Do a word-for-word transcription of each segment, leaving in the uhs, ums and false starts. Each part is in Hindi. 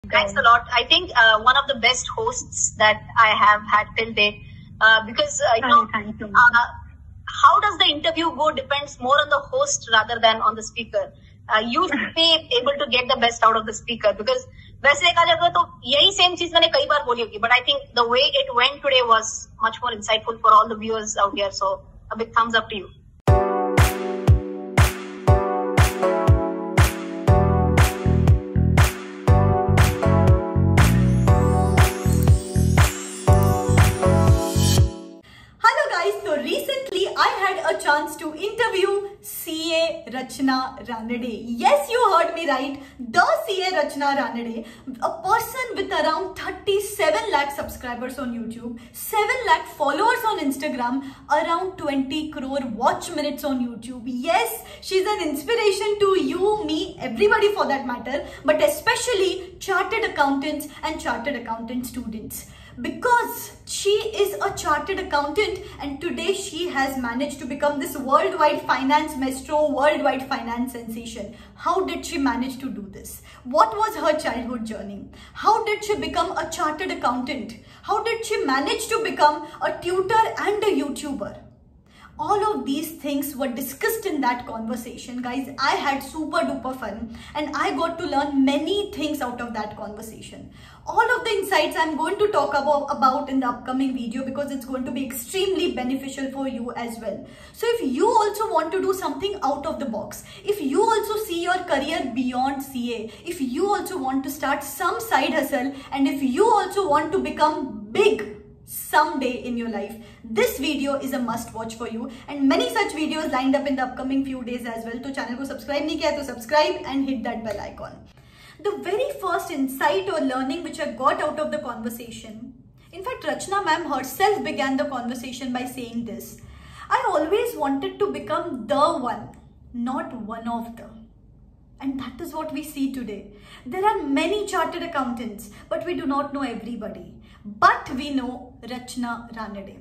Thanks a lot. I think uh, one of the best hosts that I have had till date, uh, because uh, you know, thank you. uh, how does the interview go depends more on the host rather than on the speaker. Uh, you should be able to get the best out of the speaker, because वैसे देखा जाएगा तो यही सेम चीज मैंने कई बार बोली होगी, but I think the way it went today was much more insightful for all the viewers out here. So a big thumbs up to you. Chance to interview C A Rachna Ranade. Yes, you heard me right. The C A Rachna Ranade, a person with around thirty-seven lakh subscribers on YouTube, seven lakh followers on Instagram, around twenty crore watch minutes on YouTube. Yes, she's an inspiration to you, me, everybody for that matter, but especially chartered accountants and chartered accountant students. Because she is a chartered accountant and today she has managed to become this worldwide finance maestro, worldwide finance sensation. How did she manage to do this? What was her childhood journey? How did she become a chartered accountant? How did she manage to become a tutor and a YouTuber? All of these things were discussed in that conversation, guys. I had super duper fun and I got to learn many things out of that conversation. All of the insights I'm going to talk about, about in the upcoming video, because it's going to be extremely beneficial for you as well. So if you also want to do something out of the box, if you also see your career beyond C A, if you also want to start some side hustle, and if you also want to become big someday in your life, this video is a must watch for you, and many such videos lined up in the upcoming few days as well. So channel ko subscribe nahi kiya to subscribe and hit that bell icon. The very first insight or learning which I got out of the conversation, in fact Rachna ma'am herself began the conversation by saying this: I always wanted to become the one, not one of the. And that is what we see today. There are many chartered accountants, but we do not know everybody. But we know Rachna Ranade.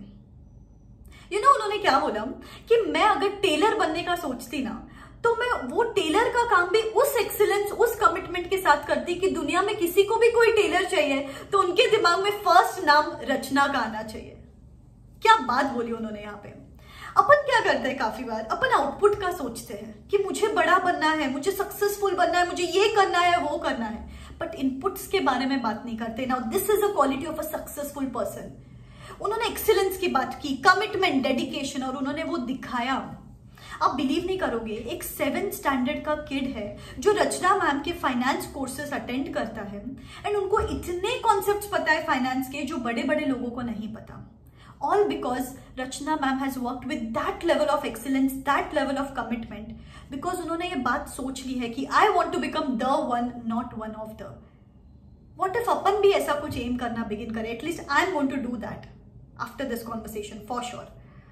You know उन्होंने क्या बोला कि मैं अगर टेलर बनने का सोचती ना, तो मैं वो टेलर का काम भी उस एक्सीलेंस, उस कमिटमेंट के साथ करती कि दुनिया में किसी को भी कोई टेलर चाहिए तो उनके दिमाग में फर्स्ट नाम रचना का आना चाहिए. क्या बात बोली उन्होंने यहाँ पे. अपन क्या करते हैं, काफी बार अपन आउटपुट का सोचते हैं कि मुझे बड़ा बनना है, मुझे सक्सेसफुल बनना है, मुझे ये करना है, वो करना है, बट इनपुट्स के बारे में बात नहीं करते. Now this is a quality of a successful person. उन्होंने एक्सीलेंस की बात की, कमिटमेंट, डेडिकेशन, और उन्होंने वो दिखाया. आप बिलीव नहीं करोगे, एक सेवेंथ स्टैंडर्ड का किड है जो रचना मैम के फाइनेंस कोर्सेस अटेंड करता है, एंड उनको इतने कॉन्सेप्ट्स पता है फाइनेंस के जो बड़े बड़े लोगों को नहीं पता. All because Rachna ma'am has worked with that level of excellence, that level of commitment. Because उन्होंने ये बात सोच ली है कि I want to become the one, not one of the. What if अपन भी ऐसा कुछ aim करना begin करें? At least I am going to do that after this conversation for sure.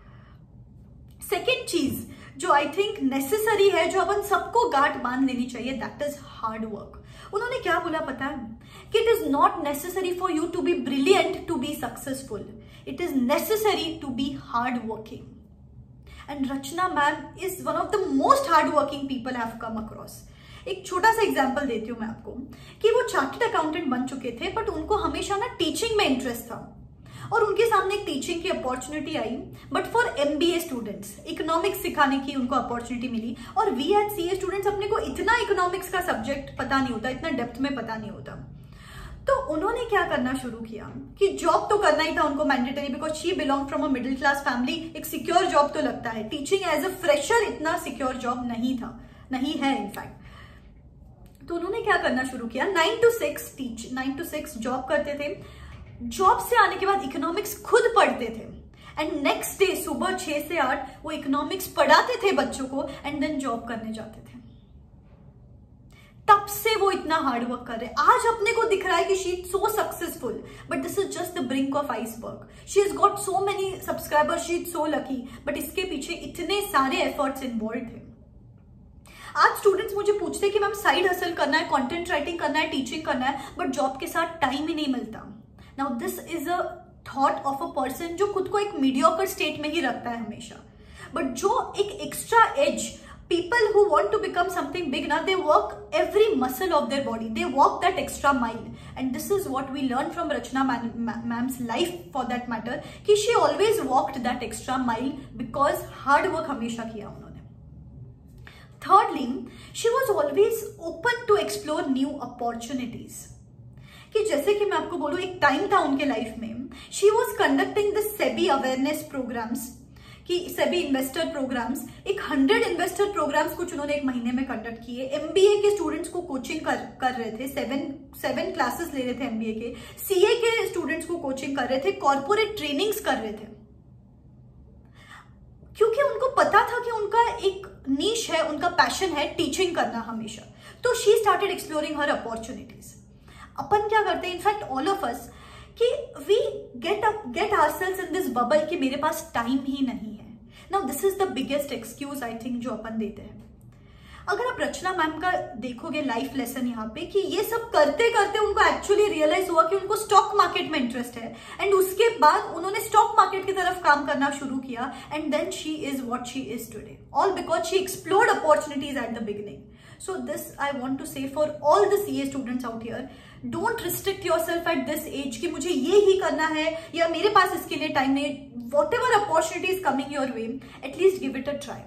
Second चीज जो I think necessary है, जो अपन सबको गांठ बांध लेनी चाहिए, that is hard work. उन्होंने क्या बोला पता है कि it is not necessary for you to be brilliant to be successful. It is necessary to be hard working. And Rachna ma'am is one of the most hard working people I have come across. एक छोटा सा एग्जाम्पल देती हूँ मैं आपको कि वो चार्टर्ड अकाउंटेंट बन चुके थे, बट उनको हमेशा ना टीचिंग में इंटरेस्ट था और उनके सामने एक टीचिंग की अपॉर्चुनिटी आई, but for MBA students economics सिखाने की उनको अपॉर्चुनिटी मिली. और वी एज सीए स्टूडेंट्स अपने को इतना इकोनॉमिक्स का सब्जेक्ट पता नहीं होता, इतना डेप्थ में पता नहीं होता. तो उन्होंने क्या करना शुरू किया कि जॉब तो करना ही था उनको mandatory, because she belong from a middle class family. एक सिक्योर जॉब तो लगता है, टीचिंग एज अ फ्रेशर इतना सिक्योर जॉब नहीं था, नहीं है इनफैक्ट. तो उन्होंने क्या करना शुरू किया, nine to six teach nine to six job करते थे. जॉब से आने के बाद इकोनॉमिक्स खुद पढ़ते थे, एंड नेक्स्ट डे सुबह छह से आठ वो इकोनॉमिक्स पढ़ाते थे बच्चों को, एंड देन जॉब करने जाते थे. तब से वो इतना हार्ड वर्क कर रहे हैं. आज अपने को दिख रहा है कि she is so successful, but this is just the brink of iceberg. She has got so many subscribers, she is so lucky, but इसके पीछे इतने सारे एफर्ट्स इन्वॉल्व थे. आज स्टूडेंट्स मुझे पूछते हैं कि मैम साइड हसल करना है, कंटेंट राइटिंग करना है, टीचिंग करना है, बट जॉब के साथ टाइम ही नहीं मिलता. Now this is a thought of a person जो खुद को एक मीडियोकर स्टेट में ही रखता है हमेशा, बट जो एक extra edge people who want to become something big now, they work every muscle of their body, they walk that extra mile. And this is what we learned from Rachna ma'am's life for that matter, कि she always walked that extra mile because hard work हमेशा किया उन्होंने. Thirdly, she was always open to explore new opportunities. कि जैसे कि मैं आपको बोलूँ, एक टाइम था उनके लाइफ में, she was conducting the SEBI awareness programs, कि सेबी इन्वेस्टर प्रोग्राम्स, एक हंड्रेड इन्वेस्टर प्रोग्राम्स कुछ उन्होंने एक महीने में कंडक्ट किए. एमबीए के स्टूडेंट्स को कोचिंग कर कर रहे थे, सेवन सेवन क्लासेस ले रहे थे एमबीए के. सीए के स्टूडेंट्स को कोचिंग कर रहे थे, कॉर्पोरेट ट्रेनिंग्स कर रहे थे, क्योंकि उनको पता था कि उनका एक नीश है, उनका पैशन है टीचिंग करना हमेशा. तो शी स्टार्टेड एक्सप्लोरिंग हर अपॉर्चुनिटीज. अपन क्या करते हैं, इनफैक्ट ऑल ऑफ अस, कि we get up get ourselves in this bubble कि मेरे पास टाइम ही नहीं है. Now this is the biggest excuse I think जो अपन देते हैं. अगर आप रचना मैम का देखोगे लाइफ लेसन यहाँ पे, कि ये सब करते करते उनको एक्चुअली रियलाइज हुआ कि उनको स्टॉक मार्केट में इंटरेस्ट है, एंड उसके बाद उन्होंने स्टॉक मार्केट की तरफ काम करना शुरू किया, and then she is what she is today, all because she explored opportunities at the beginning. So this I want to say for all the C A students out here, don't restrict yourself at this age कि मुझे ये ही करना है या मेरे पास इसके लिए टाइम नहीं. Whatever opportunity is coming your way, at least give it a try.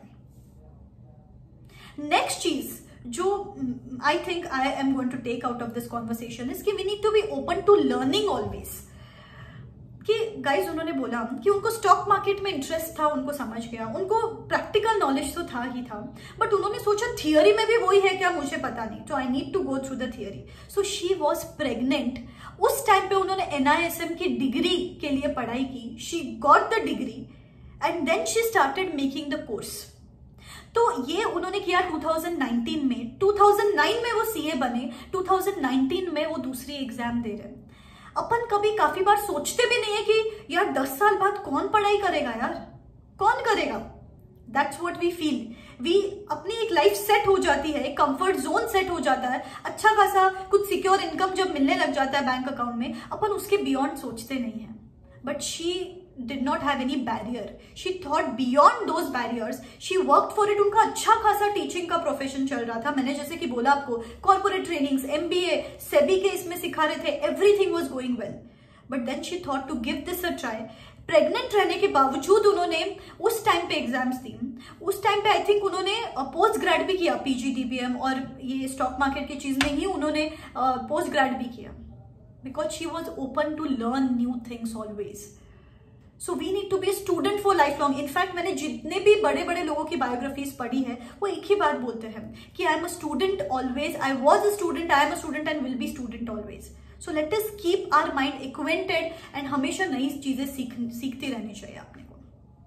Next चीज जो I think I am going to take out of this conversation is कि we need to be open to learning always. कि गाइज उन्होंने बोला कि उनको स्टॉक मार्केट में इंटरेस्ट था, उनको समझ गया, उनको प्रैक्टिकल नॉलेज तो था ही था, बट उन्होंने सोचा थियरी में भी वही है क्या, मुझे पता नहीं, तो I need to go through the theory. So she was pregnant. उस टाइम पे उन्होंने एनआईएसएम की डिग्री के लिए पढ़ाई की. She got the degree and then she started making the course. तो ये उन्होंने किया टू थाउजेंड नाइनटीन में. टू थाउजेंड नाइन में वो सीए बने, टू थाउजेंड नाइनटीन में वो दूसरी एग्जाम दे रहे. अपन कभी काफी बार सोचते भी नहीं है कि यार दस साल बाद कौन पढ़ाई करेगा, यार कौन करेगा. That's what we feel. We अपनी एक लाइफ सेट हो जाती है, एक कंफर्ट जोन सेट हो जाता है, अच्छा खासा कुछ सिक्योर इनकम जब मिलने लग जाता है बैंक अकाउंट में, अपन उसके बियॉन्ड सोचते नहीं है. But she did not have any barrier. She thought beyond those barriers. She worked for it. उनका अच्छा खासा टीचिंग का प्रोफेशन चल रहा था. मैंने जैसे कि बोला आपको, कॉर्पोरेट ट्रेनिंग्स, एमबीए, सेबी के इसमें सिखा रहे थे, everything was going well. But then she thought to give this a try. Pregnant रहने के बावजूद उन्होंने उस टाइम पे एग्जाम्स दी. उस टाइम पे आई थिंक उन्होंने पोस्ट ग्रेड भी किया, पीजी डीबीएम और ये स्टॉक मार्केट की चीज में ही उन्होंने पोस्ट ग्रेड भी किया, because she was open to learn new things always. So we need to be student for life long. In fact मैंने जितने भी बड़े बड़े लोगों की बायोग्राफीज पढ़ी है, वो एक ही बात बोलते हैं कि I am a student always, I was a student, I am a student and will be student always. So let us keep our mind acquainted and हमेशा नई चीजें सीख सीखती रहनी चाहिए अपने को.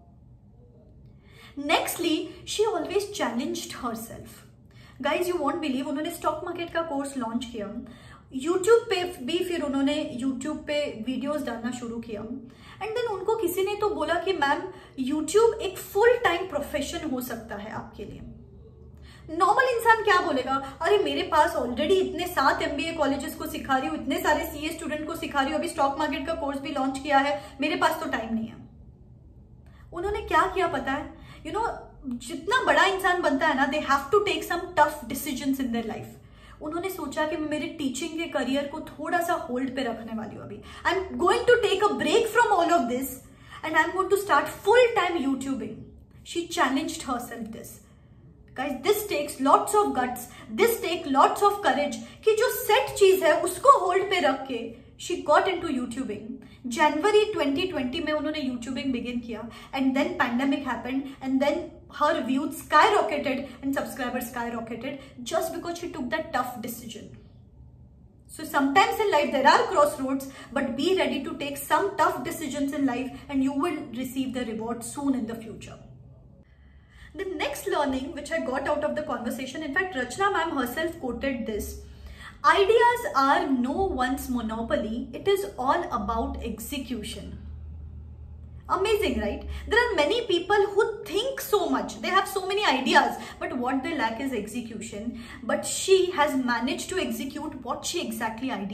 Nextly, she always challenged herself. Guys you won't believe, उन्होंने स्टॉक मार्केट का कोर्स लॉन्च किया, यूट्यूब पे भी फिर उन्होंने यूट्यूब पे वीडियोस डालना शुरू किया, एंड देन उनको किसी ने तो बोला कि मैम यूट्यूब एक फुल टाइम प्रोफेशन हो सकता है आपके लिए. नॉर्मल इंसान क्या बोलेगा, अरे मेरे पास ऑलरेडी इतने सात एमबीए कॉलेजेस को सिखा रही हूँ, इतने सारे सीए स्टूडेंट को सिखा रही हूँ, अभी स्टॉक मार्केट का कोर्स भी लॉन्च किया है, मेरे पास तो टाइम नहीं है. उन्होंने क्या किया पता है, यू you नो know, जितना बड़ा इंसान बनता है ना, they have to take some tough decisions in their life. उन्होंने सोचा कि मैं मेरे टीचिंग के करियर को थोड़ा सा होल्ड पे रखने वाली हूँ. अभी I am going to take a break from all of this and I am going to start full time youtubing. She challenged herself this. Guys this takes lots of guts, this take lots of courage, कि जो सेट चीज है उसको होल्ड पे रख के शी गॉट इनटू यूट्यूबिंग. जनवरी ट्वेंटी ट्वेंटी में उन्होंने यूट्यूबिंग बिगिन किया, and then pandemic happened, and then her views skyrocketed and subscribers skyrocketed just because she took that tough decision. So sometimes in life there are crossroads, but be ready to take some tough decisions in life and you will receive the reward soon in the future. The next learning which I got out of the conversation, in fact Rachna ma'am herself quoted this: ideas are no one's monopoly, it is all about execution. Amazing, right? There are many people who think so much, they have so many ideas, but what they lack is execution. But she has managed to execute what she exactly ideated.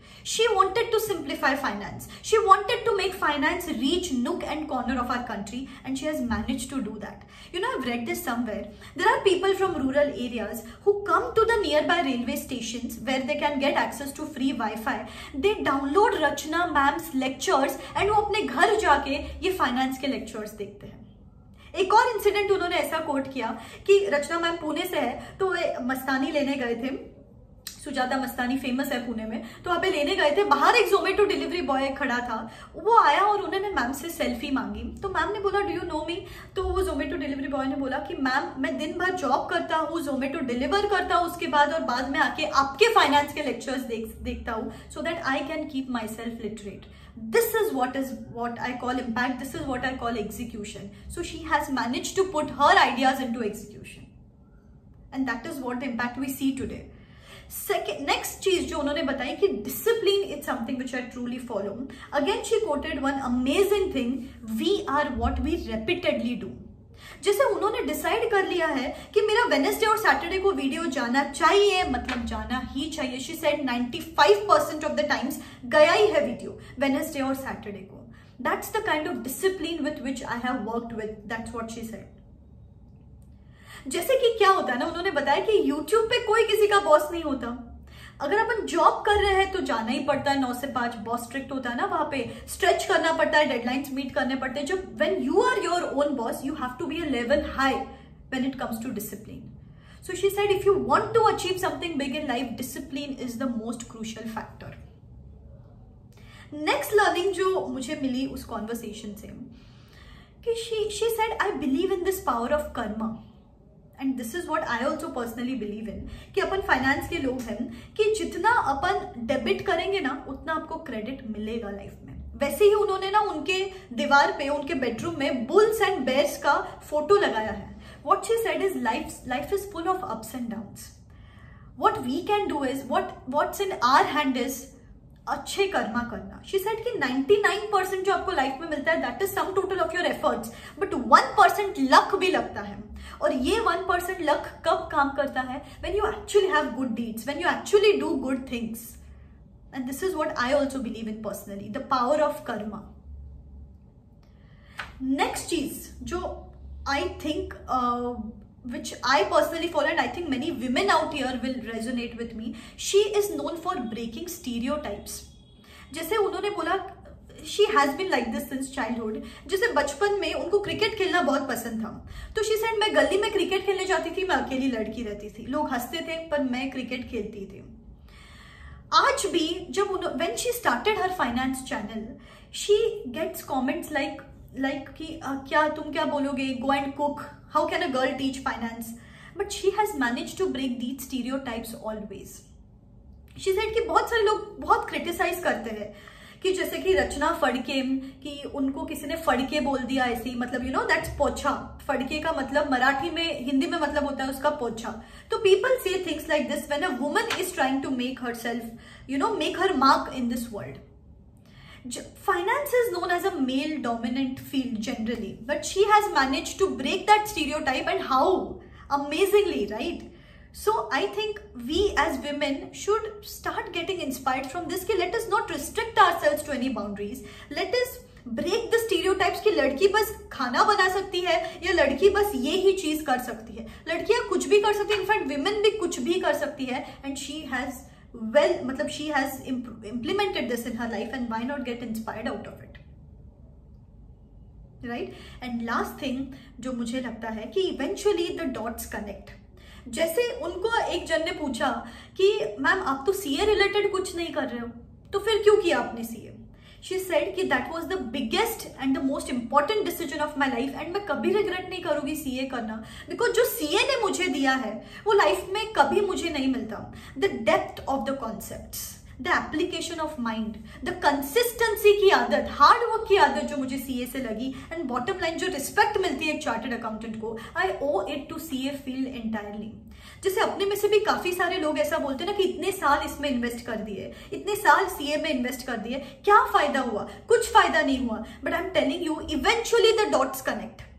She wanted to simplify finance. She wanted to make finance reach nook and corner of our country, and she has managed to do that. You know, I've read this somewhere. There are people from rural areas who come to the nearby railway stations where they can get access to free Wi-Fi. They download Rachna ma'am's lectures and वो अपने घर जाके ये finance के lectures देखते हैं. एक और इंसिडेंट उन्होंने ऐसा कोट किया कि रचना मैम पुणे से है, तो वे मस्तानी लेने गए थे. सुजाता मस्तानी फेमस है पुणे में, तो वहाँ पे लेने गए थे. बाहर एक जोमेटो डिलीवरी बॉय खड़ा था. वो आया और उन्होंने मैम से सेल्फी मांगी. तो मैम ने बोला, डू यू नो मी? तो वो जोमेटो डिलीवरी बॉय ने बोला कि मैम मैं दिन भर जॉब करता हूँ, जोमेटो डिलीवर करता हूँ उसके बाद, और बाद में आके आपके फाइनेंस के लेक्चर्स देख देखता हूँ, so that I can keep myself literate. This is what is what I call impact. This is what I call execution. So she has managed to put her ideas into execution, and that is what the impact we see today. Second, next चीज जो उन्होंने बताई कि discipline is something which I truly follow. Again, she quoted one amazing thing: we are what we repeatedly do. जैसे उन्होंने डिसाइड कर लिया है कि मेरा वेडनेसडे और सैटरडे को वीडियो जाना चाहिए, मतलब जाना ही चाहिए. She said ninety-five percent of the times गया ही है वीडियो वेडनेसडे और सैटरडे को. That's the kind of discipline with which I have worked with. That's what she said. जैसे कि क्या होता है ना, उन्होंने बताया कि यूट्यूब पे कोई किसी का बॉस नहीं होता. अगर अपन जॉब कर रहे हैं तो जाना ही पड़ता है नौ से पांच. बॉस स्ट्रिक्ट होता है ना, वहां पे स्ट्रेच करना पड़ता है, डेडलाइंस मीट करने पड़ते हैं. जब when you are your own boss, you have to be a level high when it comes to discipline. So she said if you want to achieve something big in life, discipline is the most crucial factor. Next learning जो मुझे मिली उस कॉन्वर्सेशन से कि she she said I believe in this power of karma. And this is what I also personally believe in, कि अपन फाइनेंस के लोग हैं कि जितना अपन डेबिट करेंगे ना, उतना आपको क्रेडिट मिलेगा लाइफ में. वैसे ही उन्होंने ना उनके दीवार पे, उनके बेडरूम में बुल्स एंड बेयर्स का फोटो लगाया है. What she said is life life is full of ups and downs. What we can do is what what's in our hand is अच्छे कर्मा करना. शी सेड कि ninety-nine percent जो आपको लाइफ में मिलता है, that is some total of your efforts, but one percent luck भी लगता है. और ये one percent लक कब काम करता है? when you actually have good deeds, when you actually do good things. And this is what I also believe in personally, the power of karma. Next चीज जो I think uh, which I personally follow, and I think many women out here will resonate with me, she is known for breaking stereotypes. जैसे उन्होंने बोला she has been like this since childhood. जैसे बचपन में उनको क्रिकेट खेलना बहुत पसंद था, तो she said मैं गली में क्रिकेट खेलने जाती थी, मैं अकेली लड़की रहती थी, लोग हंसते थे पर मैं क्रिकेट खेलती थी. आज भी जब when she started her finance channel, she gets comments like like कि uh, क्या तुम क्या बोलोगे, go and cook, how can a girl teach finance? But she has managed to break these stereotypes always. She said कि बहुत सारे लोग बहुत क्रिटिसाइज करते हैं कि जैसे कि रचना फड़के, कि उनको किसी ने फड़के बोल दिया ऐसे ही, मतलब यू नो दैट्स पोछा. फड़के का मतलब मराठी में, हिंदी में मतलब होता है उसका पोछा. तो पीपल से things like this when a woman is trying to make herself, you know, make her mark in this world. Finance is known as a male dominant field generally, but she has managed to break that stereotype, and how amazingly, right? So I think we as women should start getting inspired from this, कि let us not restrict ourselves to any boundaries. Let us break the stereotypes कि लड़की बस खाना बना सकती है या लड़की बस ये ही चीज कर सकती है. लड़कियां कुछ भी कर सकती है, इनफैक्ट women भी कुछ भी कर सकती है, and she has well, मतलब she has imp implemented this in her life, and why not get inspired out of it, right? And last thing जो मुझे लगता है कि eventually the dots connect. जैसे उनको एक जन ने पूछा कि मैम आप तो सीए रिलेटेड कुछ नहीं कर रहे हो, तो फिर क्यों किया आपने सीए? She said कि that was the biggest and the most important decision of my life, and मैं कभी रिग्रेट नहीं करूंगी सीए करना, बिकॉज जो सीए ने मुझे दिया है वो लाइफ में कभी मुझे नहीं मिलता. The depth of the concepts, the application of mind, the consistency की आदत, हार्ड वर्क की आदत जो मुझे सीए से लगी, एंड बॉटम लाइन जो रिस्पेक्ट मिलती है एक चार्टर्ड अकाउंटेंट को, I owe it to CA field entirely. जैसे अपने में से भी काफी सारे लोग ऐसा बोलते हैं ना कि इतने साल इसमें इन्वेस्ट कर दिए, इतने साल सीए में इन्वेस्ट कर दिए, क्या फायदा हुआ? कुछ फायदा नहीं हुआ. But I am telling you, eventually the dots connect.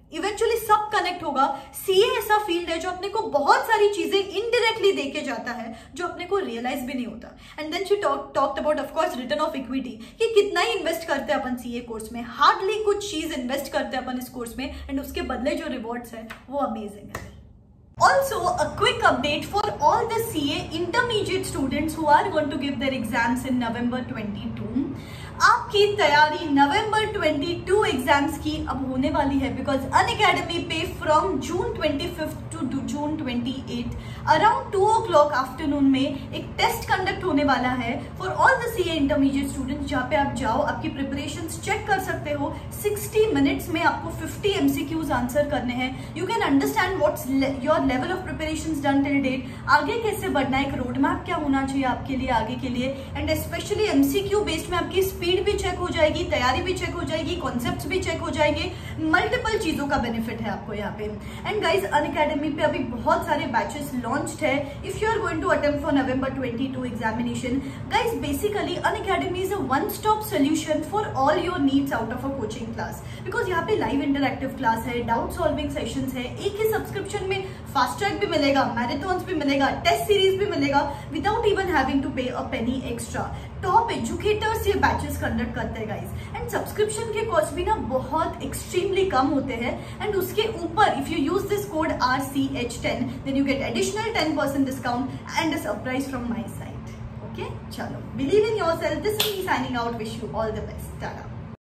Eventually सब कनेक्ट होगा। सीए ऐसा फील्ड है जो अपने को बहुत सारी चीजें इनडायरेक्टली देके जाता है जो अपने को रियलाइज भी नहीं होता। And then she talked about of course return of equity, कि कितना ही इन्वेस्ट करते हैं अपन सीए कोर्स में, हार्डली कुछ चीज इन्वेस्ट करते हैं अपन इस कोर्स में, एंड उसके बदले जो रिवॉर्ड्स है वो अमेजिंग है। Also, a quick update for all the C A intermediate students who are going to give their exams in November twenty-two. आपकी तैयारी नवंबर बाईस एग्जाम्स की अब होने वाली है, बिकॉज अनअकैडमी पे फ्रॉम जून पच्चीस टू जून अट्ठाईस around two o'clock afternoon में एक टेस्ट कंडक्ट होने वाला है for all the CA intermediate students, जहाँ पे आप जाओ, आपकी प्रिपरेशंस चेक कर सकते हो। सिक्सटी मिनट्स में आपको फिफ्टी एमसीक्यूज आंसर करने हैं। You can understand what's your level of preparations done till date, आगे कैसे बढ़ना है, एक रोड मैप क्या होना चाहिए आपके लिए आगे के लिए, एंड स्पेशली एमसीक्यू बेस्ड में आपकी स्पीड भी चेक हो जाएगी, तैयारी भी चेक हो जाएगी, कॉन्सेप्ट्स भी चेक हो जाएंगे, मल्टीपल चीजों का बेनिफिट है आपको यहाँ पे। एंड गाइज अनअकैडमी पे अभी बहुत सारे बैचेस लॉन्च्ड है। If you are going to attempt for November बाईस examination, guys basically Unacademy is a one stop solution for all your needs out of a coaching class, because यहाँ पे लाइव इंटरएक्टिव क्लास है, डाउट सॉल्विंग सेशंस है, एक ही सब्सक्रिप्शन में फास्ट ट्रैक भी मिलेगा, मैराथन्स भी मिलेगा, टेस्ट सीरीज भी मिलेगा, without even having to pay a penny extra. Top educators ये बैचेस कंडक्ट करते हैं गाइज, एंड सब्सक्रिप्शन के कॉस्ट भी ना बहुत एक्सट्रीमली कम होते हैं। एंड उसके ऊपर if you use this code R C H ten then you get additional ten percent discount and a surprise from my side. Okay, चलो, believe in yourself, this is me signing out, wish you all the best, Tata.